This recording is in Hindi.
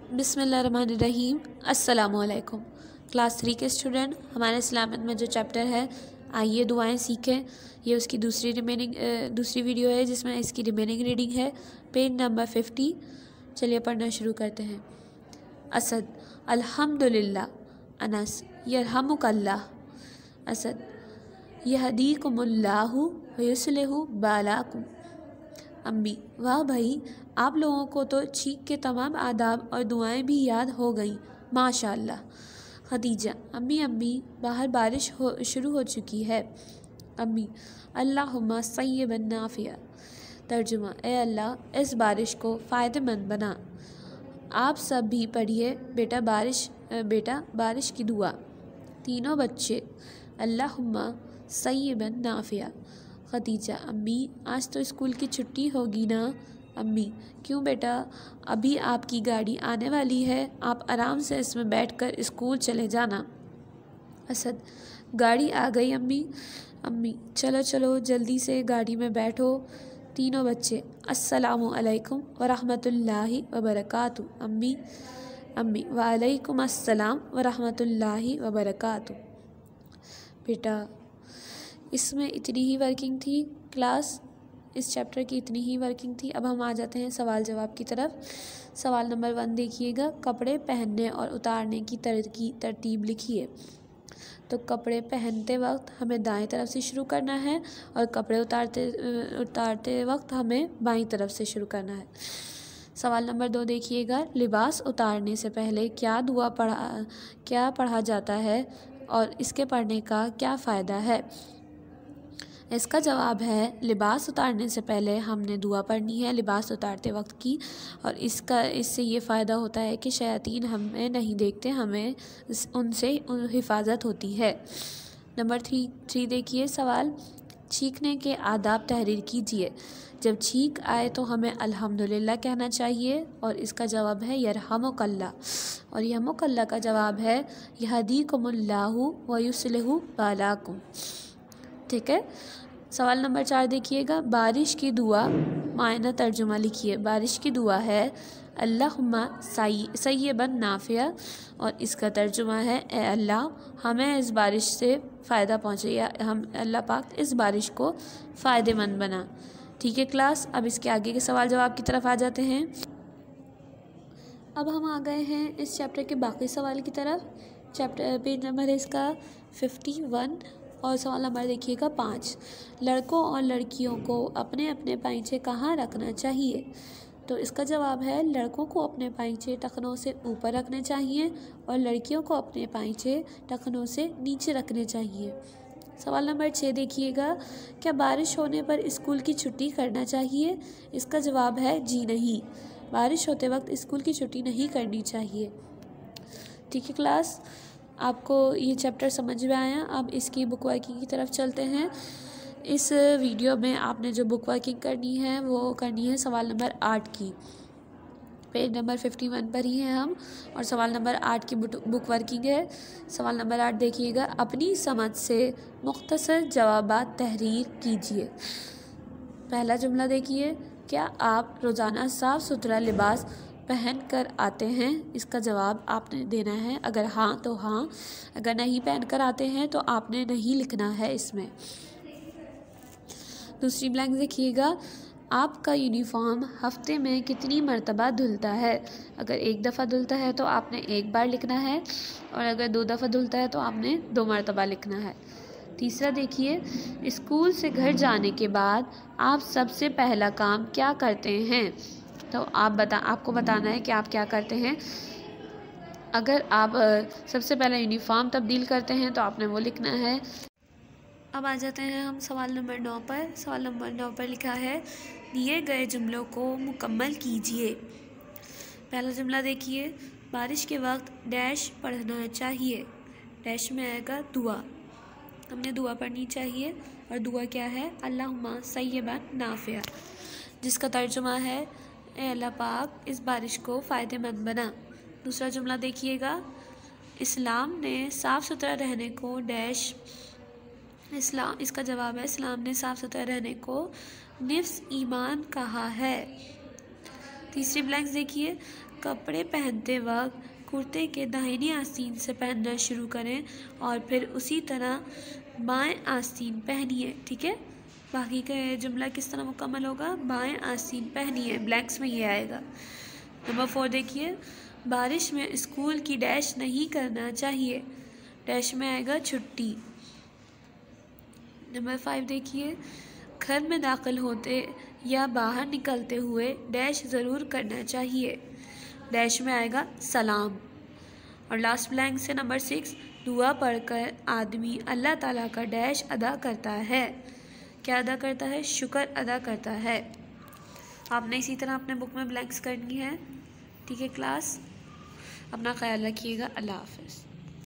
बिस्मिल्लाहिर्रहमानिर्रहीम। अस्सलामुअलैकुम। क्लास 3 के स्टूडेंट, हमारे इस्लामिक में जो चैप्टर है आइए दुआएं सीखें, ये उसकी दूसरी वीडियो है जिसमें इसकी रिमेनिंग रीडिंग है। Page number 50। चलिए पढ़ना शुरू करते हैं। असद अल्हम्दुलिल्लाह। अनस यरहमुकल्लाह। असद यहदीकुमुल्लाहु व युस्लिहु बालाकुम। अम्मी वाह भाई, आप लोगों को तो छींक के तमाम आदाब और दुआएं भी याद हो गईं, माशाअल्लाह। खदीजा अम्मी अम्मी बाहर बारिश शुरू हो चुकी है। अम्मी अल्लाहुम्मा सय्यबन नाफिया। तर्जुमा ए अल्लाह इस बारिश को फ़ायदेमंद बना। आप सब भी पढ़िए बेटा बारिश की दुआ। तीनों बच्चे अल्लाहुम्मा सय्यबन नाफिया। खदीजा अम्मी आज तो स्कूल की छुट्टी होगी ना। अम्मी क्यों बेटा, अभी आपकी गाड़ी आने वाली है, आप आराम से इसमें बैठकर स्कूल चले जाना। असद गाड़ी आ गई अम्मी। अम्मी चलो चलो जल्दी से गाड़ी में बैठो। तीनों बच्चे अस्सलामु अलैकुम व रहमतुल्लाहि व बरकातु। अम्मी वालेकुम अस्सलाम व रहमतुल्लाहि व बरकातु। बेटा इसमें इतनी ही वर्किंग थी क्लास, इस चैप्टर की इतनी ही वर्किंग थी। अब हम आ जाते हैं सवाल जवाब की तरफ। सवाल नंबर 1 देखिएगा, कपड़े पहनने और उतारने की तरतीब लिखिए। तो कपड़े पहनते वक्त हमें दाएं तरफ से शुरू करना है और कपड़े उतारते वक्त हमें बाईं तरफ से शुरू करना है। सवाल नंबर 2 देखिएगा, लिबास उतारने से पहले क्या पढ़ा जाता है और इसके पढ़ने का क्या फ़ायदा है। इसका जवाब है लिबास उतारने से पहले हमने दुआ पढ़नी है लिबास उतारते वक्त की, और इससे ये फ़ायदा होता है कि शयातीन हमें नहीं देखते, हमें उनसे हिफाजत होती है। नंबर 3 देखिए सवाल, छींकने के आदाब तहरीर कीजिए। जब छींक आए तो हमें अल्हम्दुलिल्लाह कहना चाहिए और इसका जवाब है यरहमुकल्लाह, और यरहमुकल्लाह का जवाब है यहदीकुमुल्लाहु व युस्लिहु बालाकुम। ठीक है। सवाल नंबर 4 देखिएगा, बारिश की दुआ मायना तर्जुमा लिखिए। बारिश की दुआ है अल्लाहुम्मा सय्यबन नाफिया, और इसका तर्जुमा है ए अल्लाह हमें इस बारिश से फ़ायदा पहुँचे, या हम अल्लाह पाक इस बारिश को फ़ायदेमंद बना। ठीक है क्लास, अब इसके आगे के सवाल जवाब की तरफ आ जाते हैं। अब हम आ गए हैं इस चैप्टर के बाकी सवाल की तरफ। चैप्टर पेज नंबर है इसका 51 और सवाल नंबर देखिएगा 5। लड़कों और लड़कियों को अपने अपने पाइंचे कहाँ रखना चाहिए। तो इसका जवाब है लड़कों को अपने पाइंचे टखनों से ऊपर रखने चाहिए और लड़कियों को अपने पाइंचे टखनों से नीचे रखने चाहिए। सवाल नंबर 6 देखिएगा, क्या बारिश होने पर स्कूल की छुट्टी करना चाहिए। इसका जवाब है जी नहीं, बारिश होते वक्त स्कूल की छुट्टी नहीं करनी चाहिए। ठीक है क्लास, आपको ये चैप्टर समझ में आया। अब इसकी बुक वर्किंग की तरफ चलते हैं। इस वीडियो में आपने जो बुक वर्किंग करनी है वो करनी है सवाल नंबर 8 की। पेज नंबर 51 पर ही हैं हम, और सवाल नंबर 8 की बुक वर्किंग है। सवाल नंबर 8 देखिएगा, अपनी समझ से मुख्तसर जवाबात तहरीर कीजिए। पहला जुमला देखिए, क्या आप रोज़ाना साफ़ सुथरा लिबास पहन कर आते हैं। इसका जवाब आपने देना है, अगर हाँ तो हाँ, अगर नहीं पहन कर आते हैं तो आपने नहीं लिखना है इसमें। दूसरी ब्लैंक देखिएगा, आपका यूनिफॉर्म हफ्ते में कितनी मरतबा धुलता है। अगर एक दफ़ा धुलता है तो आपने एक बार लिखना है, और अगर 2 दफ़ा धुलता है तो आपने 2 मरतबा लिखना है। तीसरा देखिए, स्कूल से घर जाने के बाद आप सबसे पहला काम क्या करते हैं। तो आपको बताना है कि आप क्या करते हैं। अगर आप सबसे पहले यूनिफॉर्म तब्दील करते हैं तो आपने वो लिखना है। अब आ जाते हैं हम सवाल नंबर 9 पर। सवाल नंबर 9 पर लिखा है, दिए गए जुमलों को मुकम्मल कीजिए। पहला जुमला देखिए, बारिश के वक्त डैश पढ़ना चाहिए। डैश में आएगा दुआ, हमने दुआ पढ़नी चाहिए, और दुआ क्या है अल्लाहुम्मा सय्यबन नाफिया, जिसका तर्जुमा है ए अल्लाह पाक इस बारिश को फ़ायदेमंद बना। दूसरा जुमला देखिएगा, इस्लाम ने साफ़ सुथरा रहने को डैश, इसका जवाब है इस्लाम ने साफ़ सुथरा रहने को निफ्स ईमान कहा है। तीसरी ब्लैंक्स देखिए, कपड़े पहनते वक्त कुर्ते के दाहिनी आस्तीन से पहनना शुरू करें और फिर उसी तरह बाएं आस्तीन पहनिए। ठीक है, बाकी का जुमला किस तरह मुकम्मल होगा? बाएं आस्तीन पहनिए, ब्लैंक्स में ये आएगा। नंबर 4 देखिए, बारिश में स्कूल की डैश नहीं करना चाहिए। डैश में आएगा छुट्टी। नंबर 5 देखिए, घर में दाखिल होते या बाहर निकलते हुए डैश ज़रूर करना चाहिए। डैश में आएगा सलाम। और लास्ट ब्लैंक से नंबर 6, दुआ पढ़कर आदमी अल्लाह ताला का डैश अदा करता है। क्या अदा करता है? शुक्र अदा करता है। आपने इसी तरह अपने बुक में ब्लैंक्स करनी है। ठीक है क्लास, अपना ख्याल रखिएगा। अल्लाह हाफ़िज़।